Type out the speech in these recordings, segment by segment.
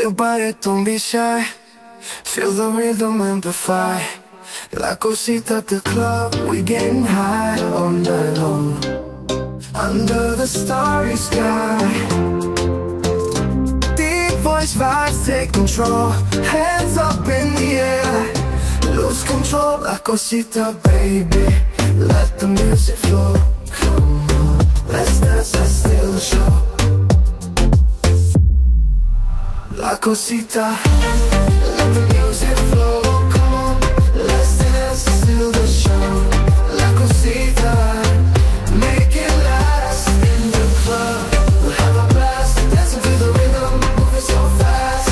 your body, don't be shy. Feel the rhythm amplify. La cosita at the club, we getting high all night long, under the starry sky. Deep voice vibes take control, hands up in the air. Lose control, la cosita, baby. Let the music flow. Come on, let's dance, let's steal the show. La cosita, let the music flow. Come on, let's dance, let's steal the show. La cosita, make it last in the club. We'll have a blast, dancing to the rhythm, moving so fast.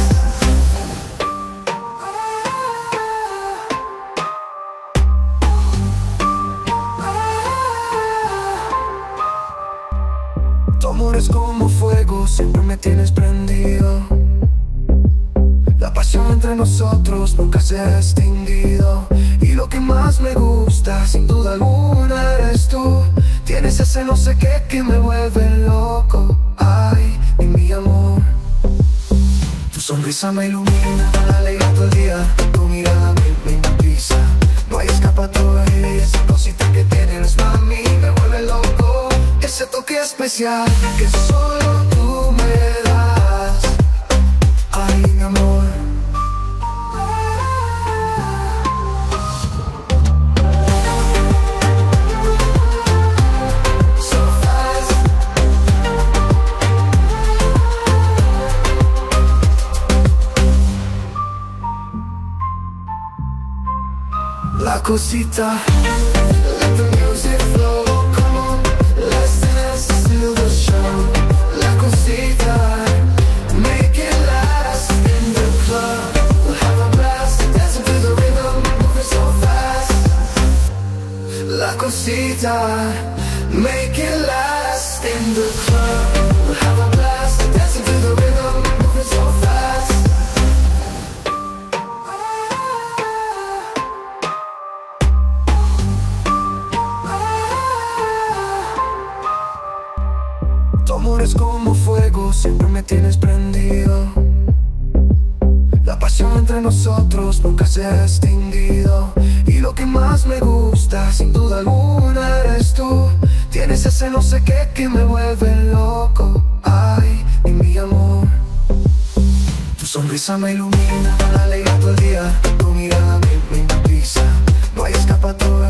Tu amor es como fuego, siempre me tienes prendido. La pasión entre nosotros nunca se ha extinguido. Y lo que más me gusta, sin duda alguna, eres tú. Tienes ese no sé qué que me vuelve loco. Ay, mi amor. Tu sonrisa me ilumina, alegra todo el día. Tu mirada me hipnotiza. No hay escapatoria, y esa cosita que tienes, mami, me vuelve loco. Ese toque especial que solo tú me das. Ay, mi amor. So fast. La cosita, let the music flow. Come on, let's dance, steal the show. La cosita, make it last in the club. We'll have a blast, dancing to the rhythm, moving so fast. La cosita, make it last in the club. We'll have a blast, dancing to the rhythm, moving so fast. Tu amor es como fuego, siempre me tienes prendido. La pasión entre nosotros nunca se ha extinguido. Y lo que más me gusta, sin duda alguna, eres tú. Tienes ese no sé qué que me vuelve loco. Ay, mi amor. Tu sonrisa me ilumina, alegra todo el día. Tu mirada me hipnotiza. No hay escapatoria.